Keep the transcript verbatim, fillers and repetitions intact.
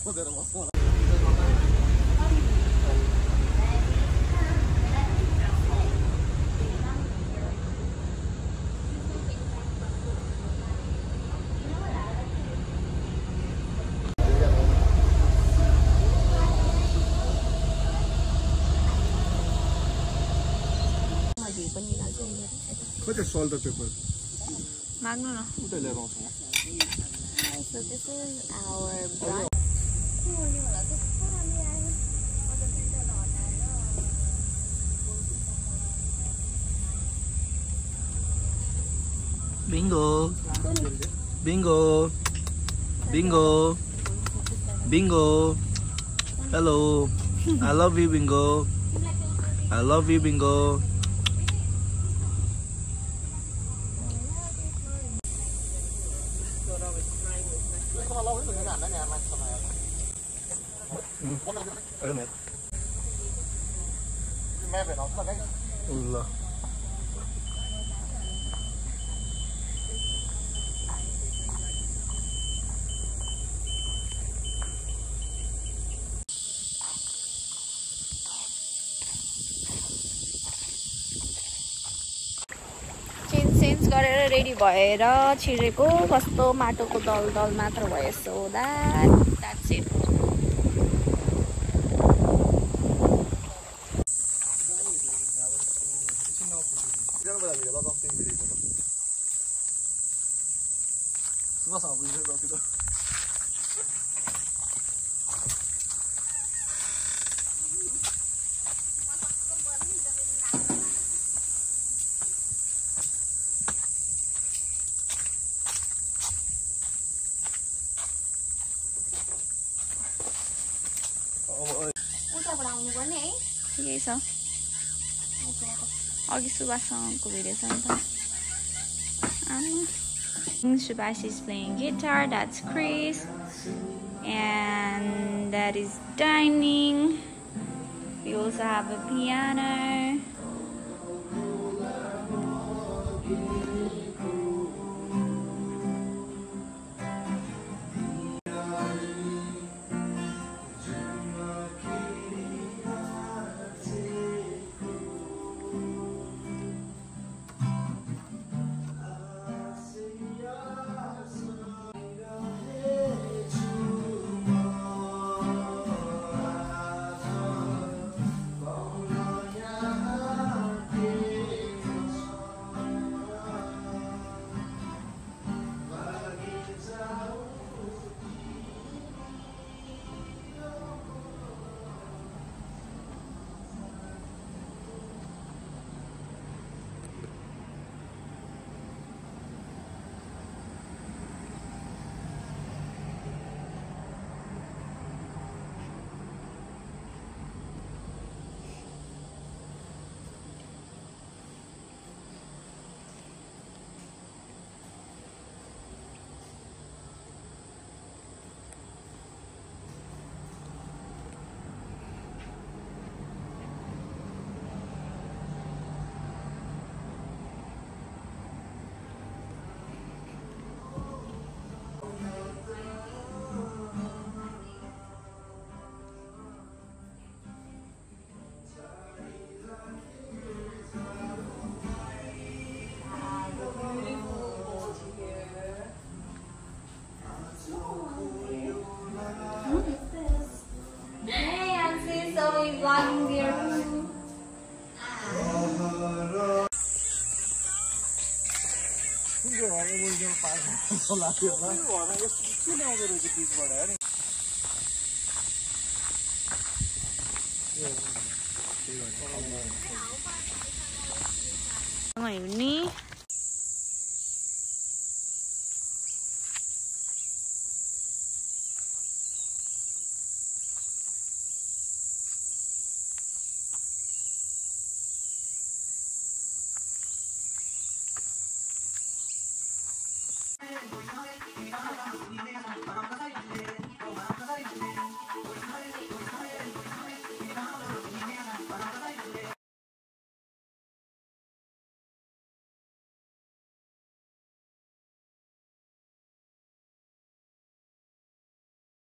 What is salt the pepper? Magno no. So this is our brunch. Bingo. Bingo. Bingo. Bingo. Hello. I love you, Bingo. I love you, Bingo. Allah. Change गरेर ready भएर छिरेको कस्तो माटोको दल दल मात्र भयो so that that's it यही छ अघि सुभाषसँगको भिडियो छ नि त Subhash is playing guitar, that's Chris, and that is dining. We also have a piano. Vlogging there too. Ngayon ni